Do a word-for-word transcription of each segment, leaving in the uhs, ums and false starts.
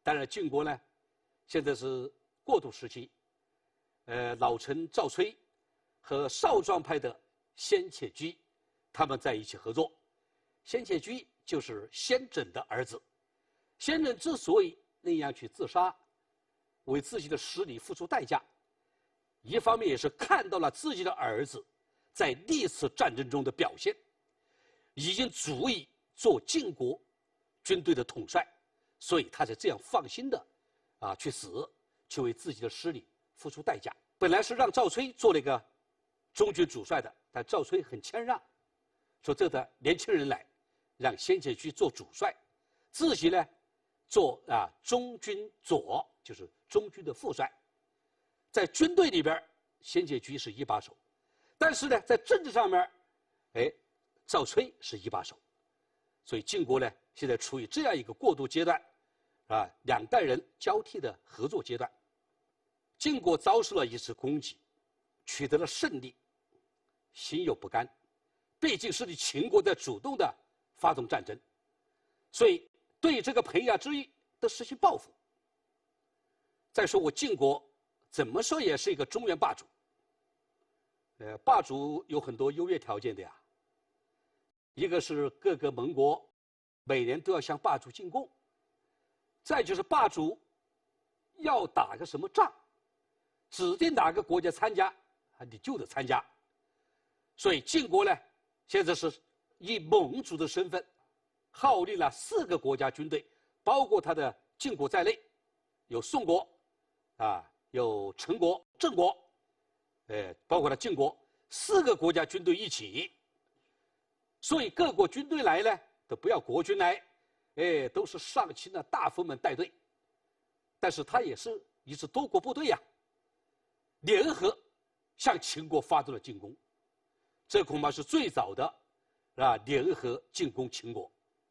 当然，晋国呢，现在是过渡时期，呃，老臣赵崔和少壮派的先且居，他们在一起合作。先且居就是先轸的儿子。先轸之所以那样去自杀，为自己的失礼付出代价，一方面也是看到了自己的儿子在历次战争中的表现，已经足以做晋国军队的统帅，所以他才这样放心的啊去死，去为自己的失礼付出代价。本来是让赵崔做了一个中军主帅的，但赵崔很谦让，说这个年轻人来，让先且居做主帅，自己呢做啊中军左，就是中军的副帅。在军队里边，先且居是一把手，但是呢，在政治上面，哎，赵崔是一把手，所以晋国呢现在处于这样一个过渡阶段，啊，两代人交替的合作阶段。晋国遭受了一次攻击，取得了胜利，心有不甘，毕竟是你秦国在主动的发动战争，所以对这个彭亚之役的实行报复。再说我晋国怎么说也是一个中原霸主，呃，霸主有很多优越条件的呀。一个是各个盟国每年都要向霸主进贡，再就是霸主要打个什么仗，指定哪个国家参加，你就得参加。所以晋国呢，现在是以盟主的身份，号令了四个国家军队，包括他的晋国在内，有宋国，啊，有陈国、郑国，呃，包括了晋国，四个国家军队一起。所以各国军队来呢，都不要国军来，哎，都是上卿的大夫们带队。但是他也是一支多国部队呀，联合向秦国发动了进攻，这恐怕是最早的啊联合进攻秦国。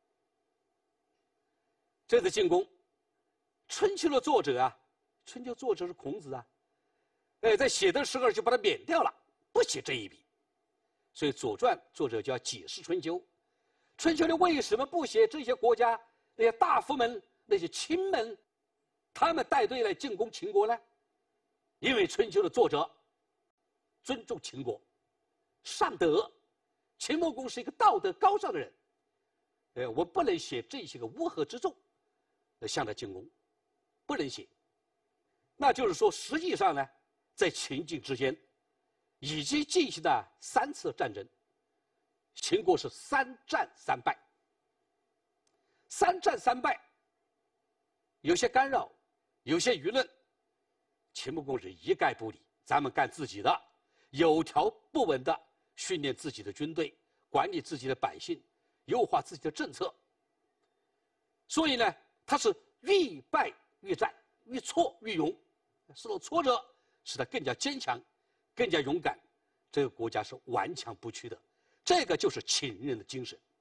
这次进攻，春秋的作者啊，春秋作者是孔子啊，哎，在写的时候就把它免掉了，不写这一笔。所以《左传》作者就要解释春秋。春秋里为什么不写这些国家那些大夫们、那些卿们，他们带队来进攻秦国呢？因为春秋的作者尊重秦国，尚德，秦穆公是一个道德高尚的人，呃，我不能写这些个乌合之众来向他进攻，不能写。那就是说，实际上呢，在秦晋之间已经进行了三次战争，秦国是三战三败。三战三败，有些干扰，有些舆论，秦穆公是一概不理，咱们干自己的，有条不紊的训练自己的军队，管理自己的百姓，优化自己的政策。所以呢，他是愈败愈战，愈挫愈勇，受到挫折使他更加坚强，更加勇敢，这个国家是顽强不屈的，这个就是秦人的精神。